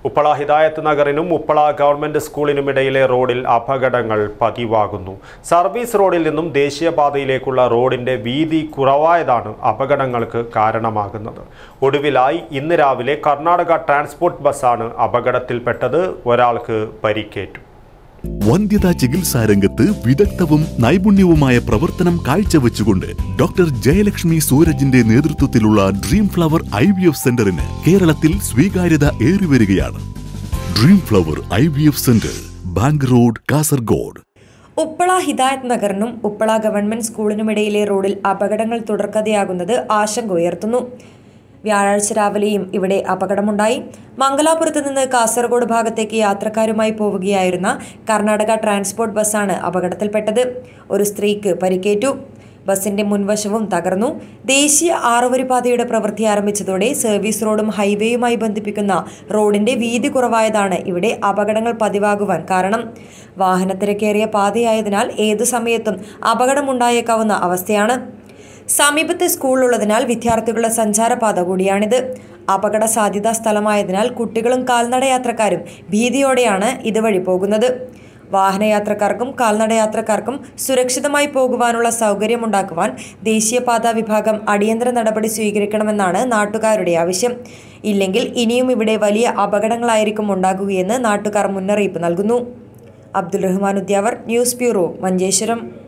ഉപ്പള ഹിദായത്ത് നഗറിനും ഉപ്പള ഗവൺമെന്റ് സ്കൂളിനുമിടയിലെ റോഡിൽ അപകടങ്ങൾ പതിവാകുന്നു. സർവീസ് റോഡിൽ നിന്നും ദേശീയപാതയിലേക്കുള്ള റോഡിന്റെ വീതി കുറവായതാണ് അപകടങ്ങൾക്ക് കാരണമാകുന്നത്. ഒടുവിലായി ഇന്ന് രാവിലെ കർണാടക ട്രാൻസ്പോർട്ട് ബസ്സാണ് അപകടത്തിൽപ്പെട്ടത്. ഒരാൾക്ക് പരിക്കേറ്റു. വന്ധ്യതാ ചികിത്സാ രംഗത്ത് വിദഗ്ധവും നൈപുണ്യവുമായ പ്രവർത്തനം കാഴ്ചവെച്ചുകൊണ്ട് ഡോക്ടർ ജയലക്ഷ്മി സൂരജിന്റെ നേതൃത്വത്തിലുള്ള ഡ്രീം ഫ്ലവർ IVF സെന്ററിന് കേരളത്തിൽ സ്വീകാര്യത ഏറിവരികയാണ്. Dream flower IVF centre, bank road, Kasaragod. Uppala ഹിദായത്ത് നഗറിനും ഉപ്പള ഗവൺമെന്റ് സ്കൂളിനുമിടയിലെ റോഡിൽ അപകടങ്ങൾ തുടർക്കഥയാകുന്നത് ആശങ്ക ഉയർത്തുന്നു. വ്യാഴാഴ്ച രാവിലെയും ഇവിടെ അപകടമുണ്ടായി. മംഗലാപുരത്ത് നിന്ന് കാസർഗോഡ് ഭാഗത്തേക്ക് യാത്രക്കാരുമായി പോവുകയായിരുന്ന കർണാടക ട്രാൻസ്പോർട്ട് ബസ്സാണ് അപകടത്തിൽപ്പെട്ടത്. ഒരു സ്ത്രീക്ക് പരിക്കേറ്റു. ബസിന്റെ മുൻവശവും തകർന്നു. ദേശീയ 6 പാതയുടെ പ്രവൃത്തി ആരംഭിച്ചതോടെ സർവീസ് റോഡും ഹൈവേയുമായി ബന്ധിപ്പിക്കുന്ന റോഡിന്റെ വീതി കുറവായതാണ് ഇവിടെ അപകടങ്ങൾ പതിവാകുവാൻ കാരണം. വാഹനത്തിരക്കേറിയ പാതയായതിനാൽ ഏതു സമയത്തും അപകടമുണ്ടായേക്കാവുന്ന അവസ്ഥയാണ്. സമീപത്തെ സ്കൂളുള്ളതിനാൽ വിദ്യാർത്ഥികളുടെ സഞ്ചാരപാത കൂടിയാണിത്. അപകട സാധ്യതാ സ്ഥലമായതിനാൽ കുട്ടികളും കാൽനടയാത്രക്കാരും ഭീതിയോടെയാണ് ഇതുവഴി പോകുന്നത്. വാഹനയാത്രക്കാർക്കും കാൽനടയാത്രക്കാർക്കും സുരക്ഷിതമായി പോകുവാനുള്ള സൗകര്യമുണ്ടാക്കുവാൻ ദേശീയപാതാ വിഭാഗം അടിയന്തര നടപടി സ്വീകരിക്കണമെന്നാണ് നാട്ടുകാരുടെ ആവശ്യം. ഇല്ലെങ്കിൽ ഇനിയും ഇവിടെ വലിയ അപകടങ്ങളായിരിക്കും ഉണ്ടാകുകയെന്ന് നാട്ടുകാർ മുന്നറിയിപ്പ് നൽകുന്നു. Abdul Rahman Udyavar, news bureau, Manjeshwaram.